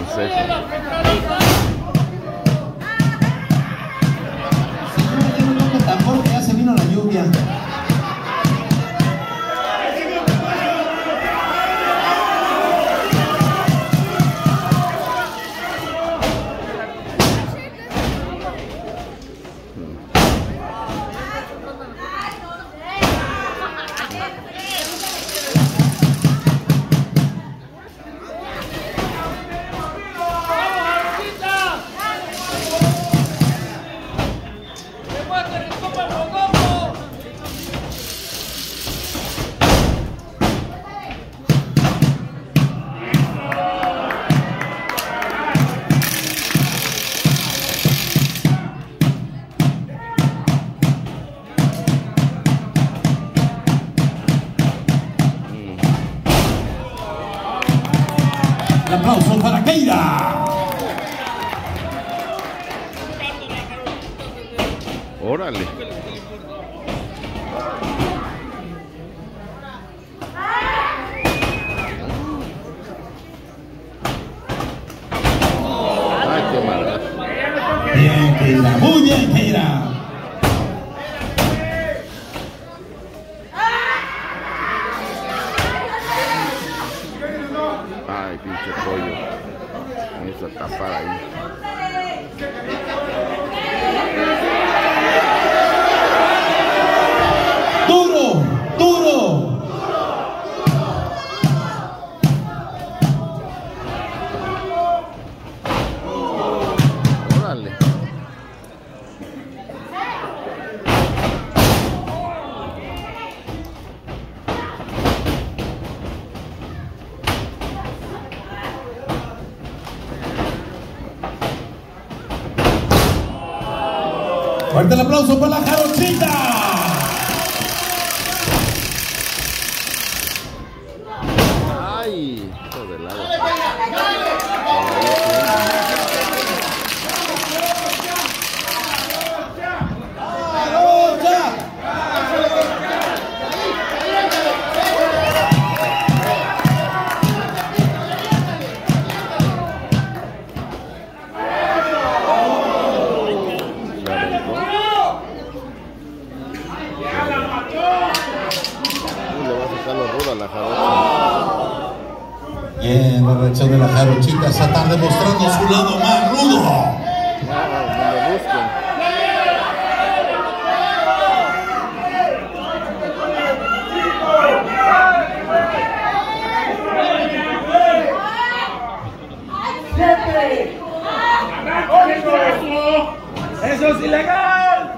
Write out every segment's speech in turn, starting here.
consejo. Tambor que ya se vino la lluvia. Un aplauso para Keira. Órale. Ay, qué maldad. Bien, Keira. Muy bien, Keira. Ay, pinche pollo. Me hizo tapar ahí. Duro, duro. Órale. Fuerte el aplauso para la Jarochita. Ay, hijo de lado. Le va a sacar lo rudo a la jarocha. Bien, la reacción de la Jarochita está demostrando su lado más rudo. No lo busquen. ¡Eso es ilegal!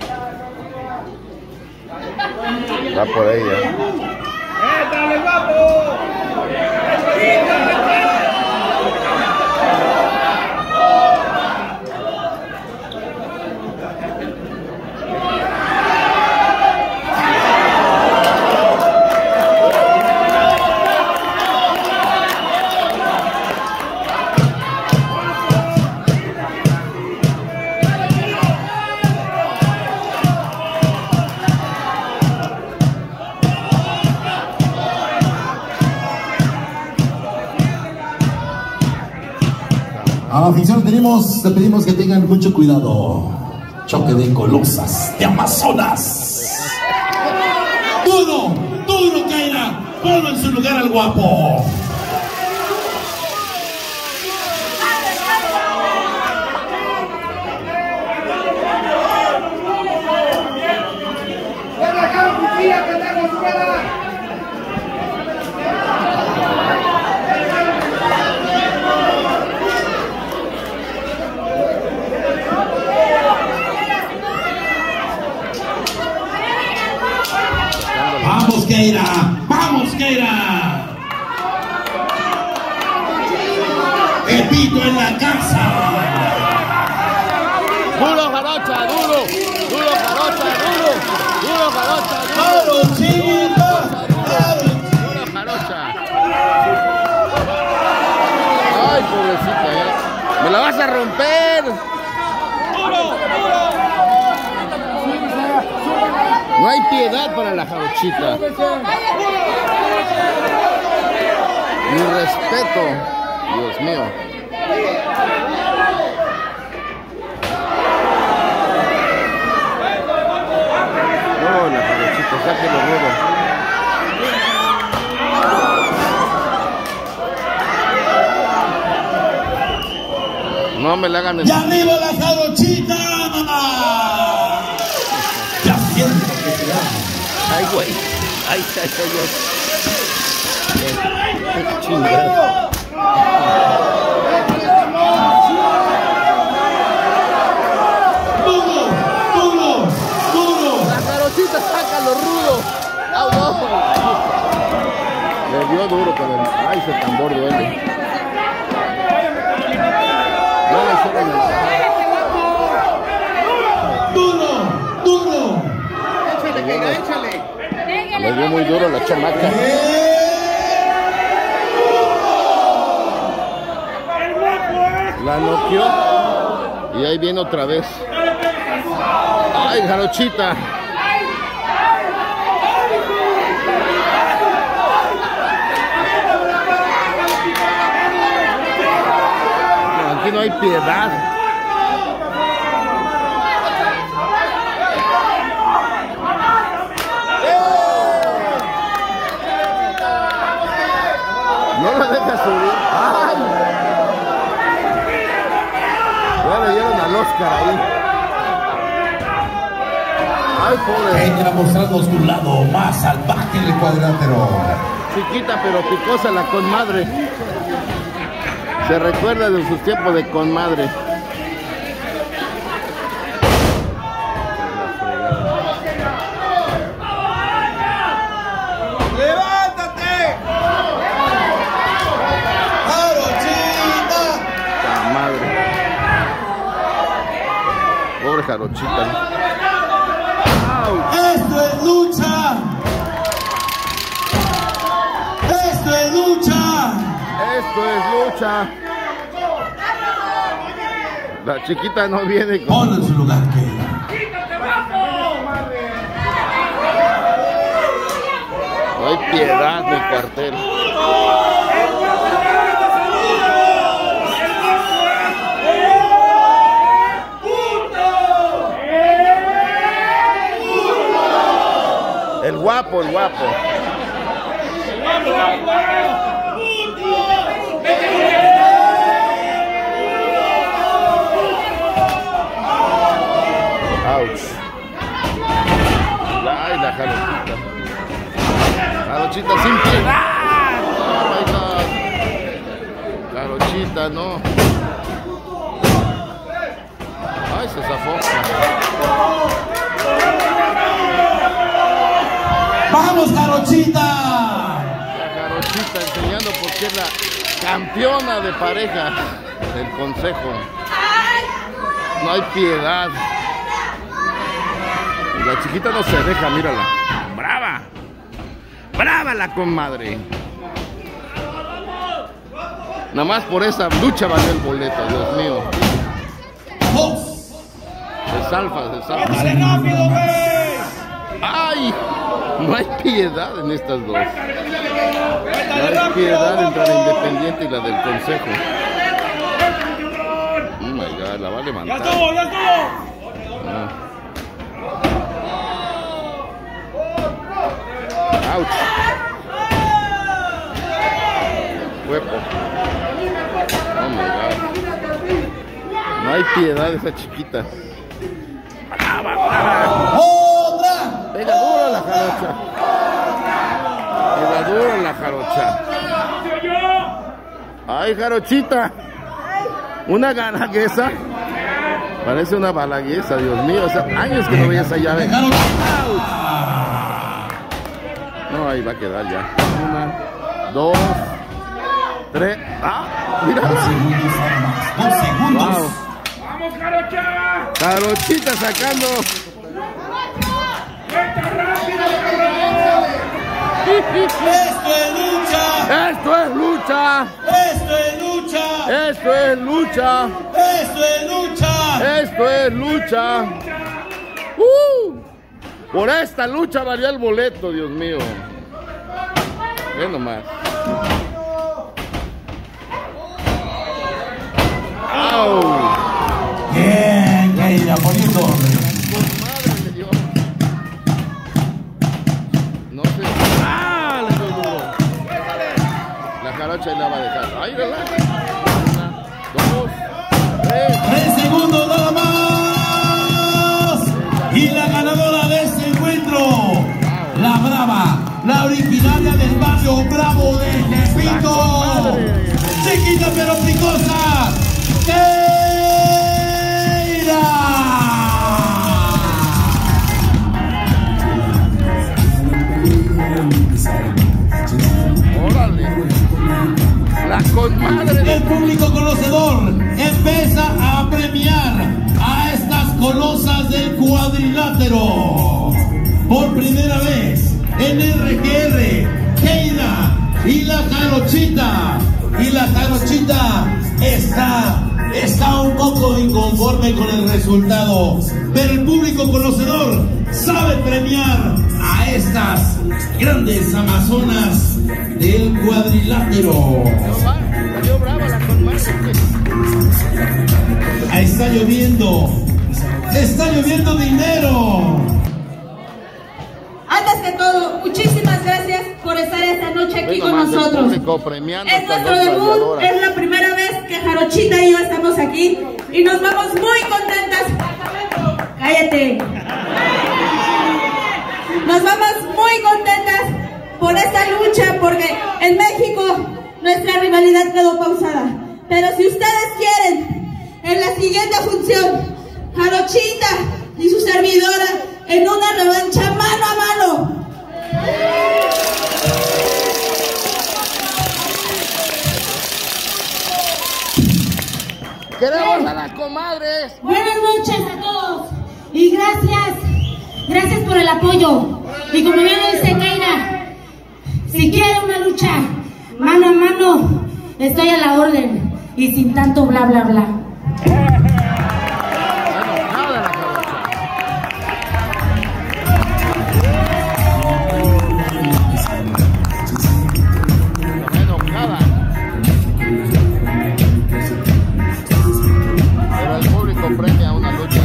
Va por ella. ¡Dale, guapo! A la afición le pedimos que tengan mucho cuidado. Choque de colosas de Amazonas. Duro, duro, Keira. Ponlo en su lugar al guapo. Vamos, Keira. Vamos, Keira. Pepito en la casa. Duro, jarocha, duro. Duro, jarocha, duro. Duro, jarocha, duro. Jarochita. Duro, jarocha. Ay, pobrecita, me la vas a romper. No hay piedad para la jarochita. Ni respeto. Dios mío. No, la jarochita, sáquenlo rudo. No me la hagan el... ¡Y arriba la jarochita! Ya siento que se da. Ay, güey. Ay, ay, ay, chingada. ¡Duro! ¡Duro! ¡Duro! La jarochita, sácalo rudo. ¡Au, no! Le dio duro con el... Ay, ese tambor duele. No le hicieron nada. ¡Duro! ¡Duro! Échale, Keira, échale. Le dio muy duro la chamaca. La noqueó. Y ahí viene otra vez. ¡Ay, jarochita! No, aquí no hay piedad. No la deja subir. ¡Ay! Ya le dieron al Oscar ahí. ¡Ay, pobre! Entra mostrando su lado más salvaje del cuadrilátero. Chiquita pero picosa la conmadre. Se recuerda de sus tiempos de conmadre. ¡Levántate! ¡Jarochita! La madre. Pobre jarochita. ¡Esto es lucha! ¡Esto es lucha! Esto es lucha. La chiquita no viene con... Ponlo en su lugar, Keira. No hay piedad del cartel. El guapo, el guapo. Ouch. Ay, la jarochita. Jarochita sin piedad. Oh my God. Jarochita, no. Ay, se zafó. ¡Vamos, Jarochita! La jarochita enseñando por qué es la campeona de pareja del consejo. No hay piedad. La chiquita no se deja, mírala. ¡Brava! ¡Brava la comadre! Nada más por esa lucha valió el boleto, Dios mío. ¡Dos! Se salva, se salva. ¡Dale rápido, güey! ¡Ay! No hay piedad en estas dos. No hay piedad entre la Independiente y la del Consejo. Oh my God, la va a ¡Ya levantar. estuvo, ya estuvo! Ouch. Huepo. Oh my God. No hay piedad esa chiquita. ¡Brava, brava! ¡Otra! Pega duro la jarocha. Pega duro la jarocha. ¡Ay, jarochita! Una ganaguesa. Parece una balaguesa, Dios mío. O sea, años que no veía esa llave. No, ahí va a quedar ya. 1, 2, 3. ¡Ah! ¡Mira! 2 segundos nada más. 2 segundos. Wow. ¡Vamos, Jarocha! Jarochita sacando. ¡Vete rápido, cabrón! ¡Esto es lucha! ¡Esto es lucha! ¡Esto es lucha! ¡Esto es lucha! ¡Esto es lucha! ¡Esto es lucha! Por esta lucha valió el boleto, Dios mío. Ve nomás. ¡Au! Bien, Keira, poniendo orden. Madre le dio. No sé. ¡Ah! Le dio duro. La jarocha y la va a dejar. ¡Ay, relaja! 1, 2, 3. 3 segundos nada más. Y la ganadora de este encuentro, la brava, la originaria del barrio Bravo de Tepito, chiquita pero picosa, Keira. ¡Órale! La comadre. El público conocedor empieza a premiar a estas colosas del cuadrilátero. Por primera vez en RGR, Keira y la jarochita. Y la jarochita está un poco inconforme con el resultado. Pero el público conocedor sabe premiar a estas grandes amazonas del cuadrilátero. Salió brava la comadre. Ahí está lloviendo dinero. Antes que todo, muchísimas gracias por estar esta noche aquí con nosotros. Es nuestro debut, es la primera vez que Jarochita y yo estamos aquí y nos vamos muy contentas. Cállate. Nos vamos muy contentas por esta lucha porque en México nuestra rivalidad quedó pausada. Pero si ustedes quieren, en la siguiente función, Jarochita y su servidora en una revancha mano a mano. ¡Queremos a las comadres! Buenas noches a todos y gracias por el apoyo. Y como bien lo dice Keira, si quiere una lucha mano a mano, estoy a la orden y sin tanto bla bla bla. Pero el público premia una lucha.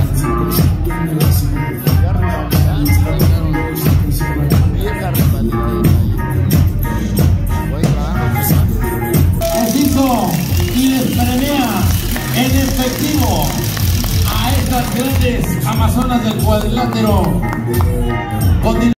Y les premia en efectivo a estas grandes amazonas del cuadrilátero.